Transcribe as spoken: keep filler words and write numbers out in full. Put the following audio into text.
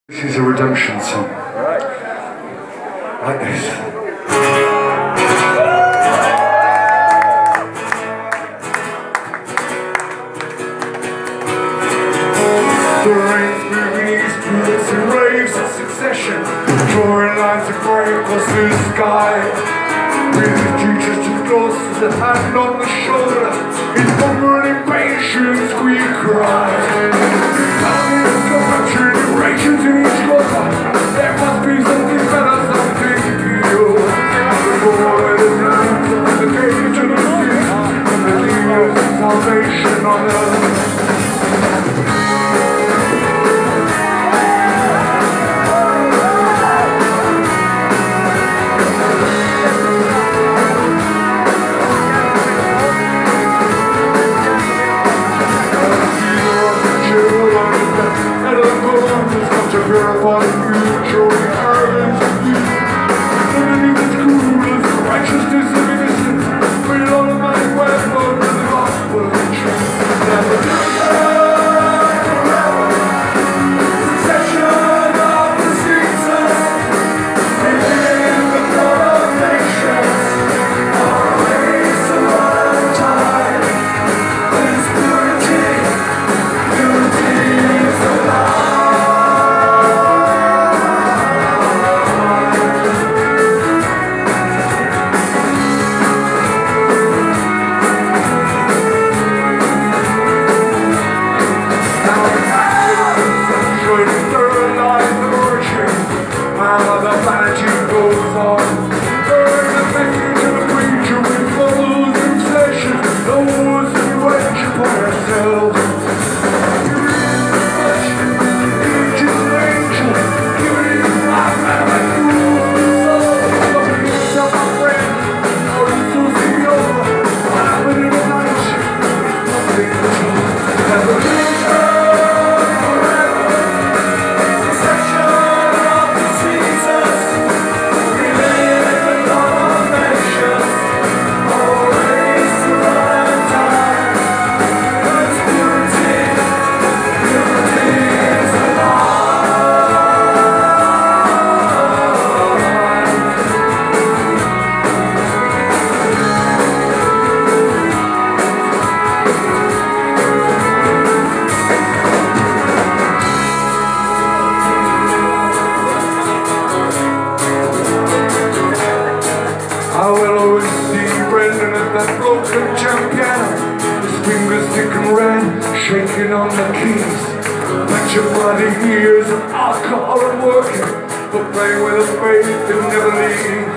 This is a redemption song. Like this. The rain's moving eastwards in waves of succession, drawing lines of grey across the sky. With his futures to gloss, the hand on the shoulder, in hunger and impatience we cry. Rations in each quarter, there must be something better, something new. Before it is night, the gate to the sea, and the years of salvation on earth. To purify the future, the arrogance of youth. Underneath its coolness, the righteousness of innocence. Bring it on a mighty weapon to the gospel of truth. Never forever. Succession of the seasons. We live the blood of nations. Our race of our time. This purity, purity is alive. That broken jam piano, his fingers thick and red, shaking on the keys. Bunch of bloody years of alcohol and working, but playing with a faith that never leaves.